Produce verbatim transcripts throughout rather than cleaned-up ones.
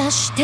かして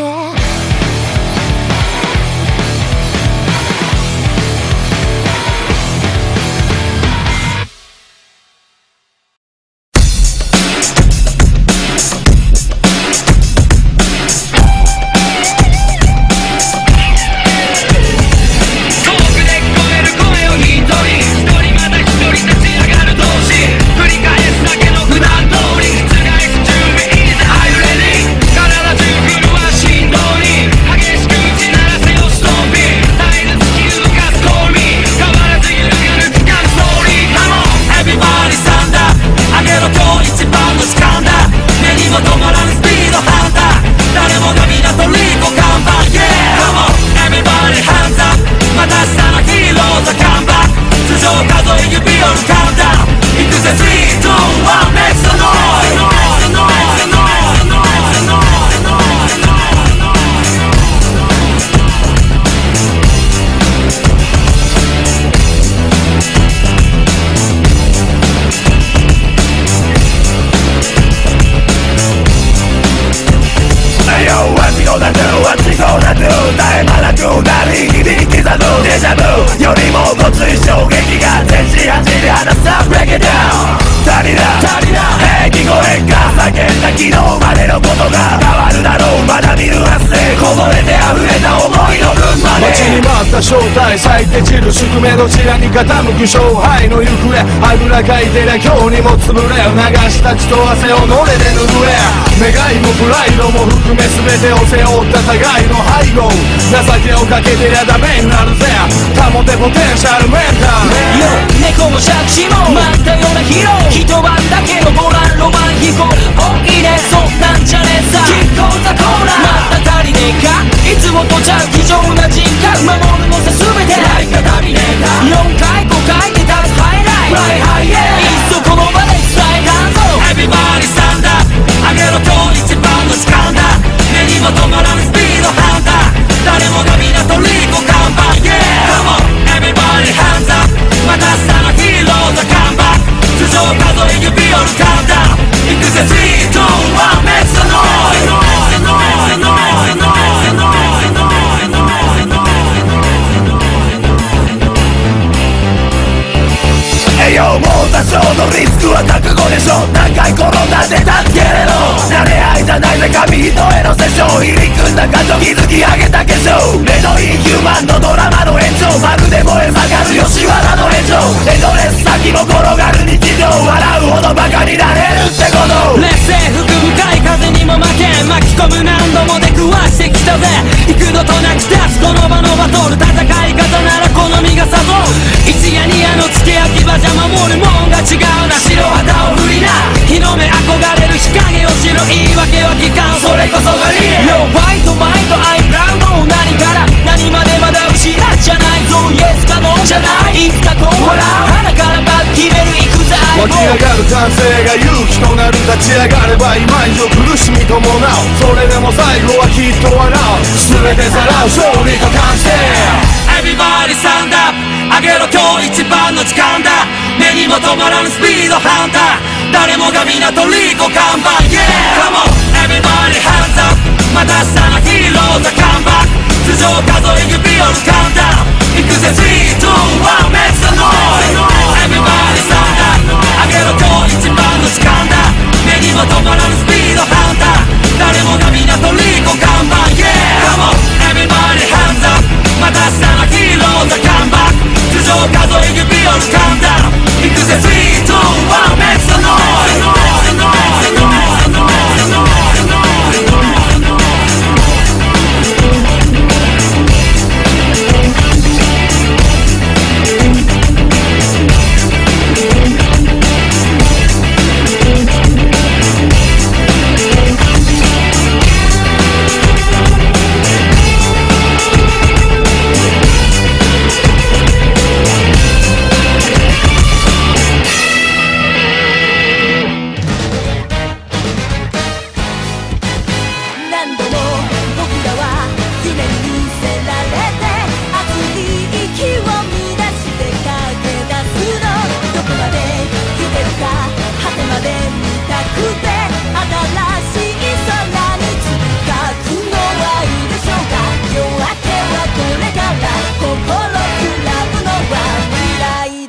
正体咲いて散る宿命どちらに傾く勝敗の行方あぐらかいてりゃ今日にも潰れ流した血と汗をのれで拭え願いもプライドも含め全てを背負った互いの背後情けをかけてりゃダメになるぜ保てポテンシャルメンタルよ猫も借子も待ったようなヒーロー一晩だけのボランロマン飛行おいでそんなんじゃねえさキッコーザコーラまた足りねえかいつもとちゃう非常な人格守るのさ全てライカタミネーターよんかいごかいで立つハイライトフライハイエーいっそこの場で伝えたぞ Everybody stand up 上げろ今日一番の時間だ目にも止まらぬスピードハンター誰もが皆トリコ看板 Yeah Come on Everybody hands up また明日のヒーローザカムバック頭上数え指折るカウンダウンいくぜスリー、ツー、ワン Make some noise 栄養も多少のリスクは覚悟でしょ何回転んだって助けれろ慣れ合いじゃないぜ紙一重のセッション入り組んだ感情築き上げた化粧レドインヒューマンのドラマの延長まるで燃え盛る吉原の炎上エンドレス先も転がる日常笑うほどバカになれるってこと劣勢吹く深い風にも負け巻き込む何度も出くわしてきたぜ幾度となく立つこの場のバトル戦い方なら好みがさぞ一夜二夜の付け焼き場じゃ守るもんが違うな白旗を振りな日の目憧れる日陰を知る言い訳は聞かんそれこそがリレー Yo fight mind I proud 何から何までまだ失っちゃないぞ Yes か No じゃないいつかこう笑う鼻からバッ決めるいくぜ湧き上がる歓声が勇気となる立ち上がれば今以上苦しみ伴うそれでも最後はきっと笑う全てさらう勝利と感じて Everybody stand up 上げろ今日一番の時間だ目にも止まらぬスピードハンター誰もが皆トリコ看板 Yeah Come on Everybody hands up また明日のヒーローザカムバック頭上数え指折るカウンダウンいくぜスリー、ツー、ワン Make some noise Everybody stand up 上げろ今日一番の時間だ目にも止まらぬスピードハンター誰もが皆トリコ看板 Yeah Come on Everybody hands up また明日のヒーローザカムバック頭上数え指折るカウンダウンいくぜスリー、ツー、ワン Make some noise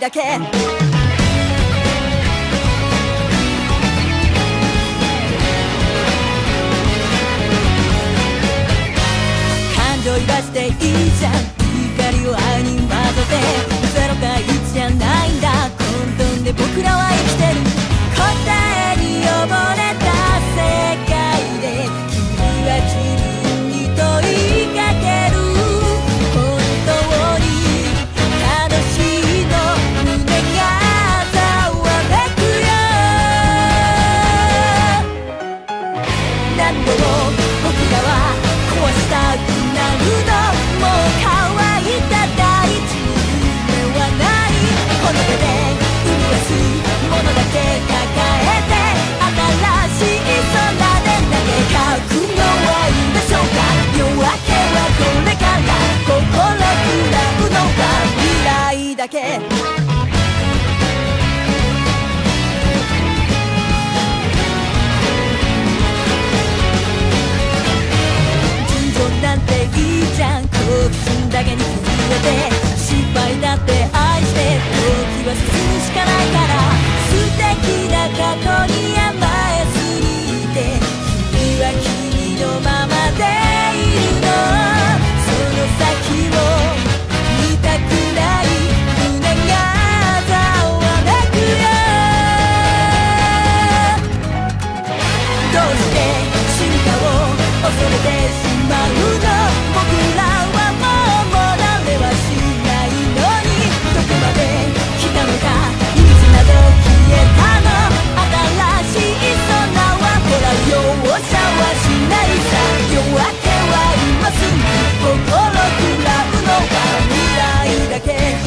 だけ。感情言わしていいじゃん、怒りを愛に混ぜて。ゼロかいちじゃないんだ、混沌で僕らは生きてる。答えに溺れた世界で君は自分に問いかける。本当に楽しいの胸がざわめくよ。何度も僕らは壊したくなるの。もう乾いた大地に夢はない。この手で生み出すものだけ抱えて、新しい空で投げかくのはいいでしょうか。夜明けはこれから心くらうのは未来だけ。順序なんていいじゃん、好奇心だけに震えて。失敗だって愛して時は進むしかないから。素敵な過去に甘えすぎて君は君のままでいるの。その先を見たくない胸がざわめくよ。どうして進化を恐れてしまうの。僕らはもうもうダメはしないのに。どこまで来たのか秘密など消えたの。新しい空はほら容赦はしないさ。夜明けは今すぐ心くらうのは未来だけ。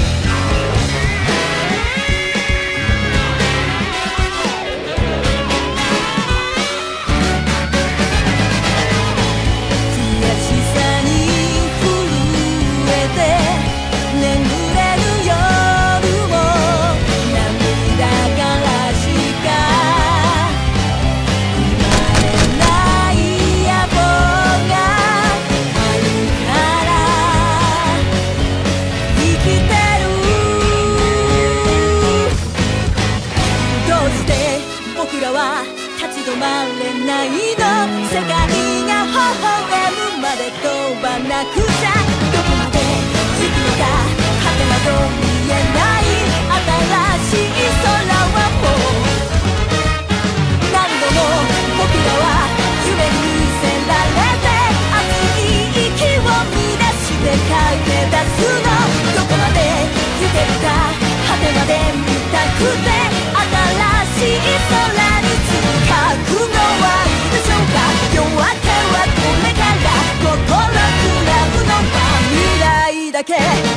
悔しさに震えて眠れる夜を涙からしか生まれない野望があるから生きてる。どうして僕らは立ち止まれないの。世界が微笑むまで飛ばなくちゃ。どこまで行くのか果てなど見えない。新しい空はもう何度も僕らは夢に見せられて。熱い息を乱して駆け出すの。どこまで行けるか果てまで見たくて。新しい空につく覚悟はいいでしょうか。夜明けはこれから心くらうのは未来だけ。